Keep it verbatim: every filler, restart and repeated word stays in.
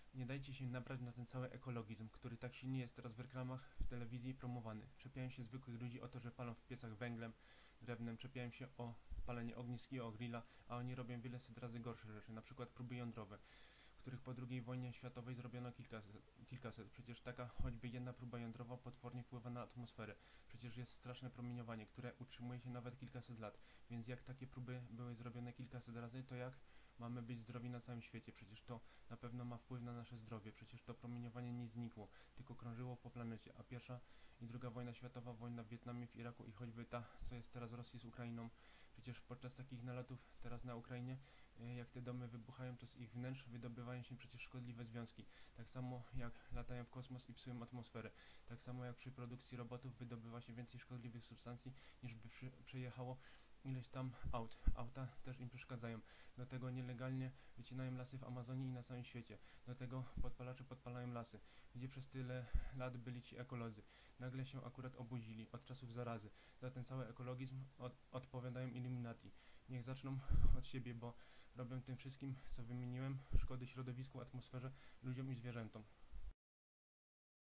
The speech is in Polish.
Nie dajcie się nabrać na ten cały ekologizm, który tak silnie jest teraz w reklamach, w telewizji promowany. Czepiają się zwykłych ludzi o to, że palą w piecach węglem, drewnem, czepiają się o palenie ognisk i o grilla, a oni robią wiele set razy gorsze rzeczy, na przykład próby jądrowe, których po drugiej wojnie światowej zrobiono kilkaset, kilkaset. Przecież taka choćby jedna próba jądrowa potwornie wpływa na atmosferę. Przecież jest straszne promieniowanie, które utrzymuje się nawet kilkaset lat. Więc jak takie próby były zrobione kilkaset razy, to jak mamy być zdrowi na całym świecie? Przecież to na pewno ma wpływ na nasze zdrowie. Przecież to promieniowanie nie znikło, tylko krążyło po planecie. A pierwsza i druga wojna światowa, wojna w Wietnamie, w Iraku i choćby ta, co jest teraz w Rosji z Ukrainą, przecież podczas takich nalotów teraz na Ukrainie, jak te domy wybuchają, to z ich wnętrz wydobywają się przecież szkodliwe związki. Tak samo jak latają w kosmos i psują atmosferę. Tak samo jak przy produkcji robotów wydobywa się więcej szkodliwych substancji, niż by przy, przejechało ileś tam aut. Auta też im przeszkadzają. Do tego nielegalnie wycinają lasy w Amazonii i na całym świecie. Do tego podpalacze podpalają lasy, gdzie przez tyle lat byli ci ekolodzy. Nagle się akurat obudzili od czasów zarazy. Za ten cały ekologizm od, odpowiadają Illuminati. Niech zaczną od siebie, bo robią tym wszystkim, co wymieniłem, szkody środowisku, atmosferze, ludziom i zwierzętom.